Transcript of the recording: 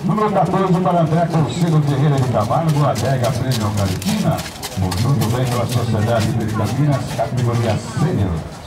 Número 14 para André Conselho Ferreira de Camargo, Adega Prêmio Calitina. Muito bem pela Sociedade de Campinas, categoria Sênior.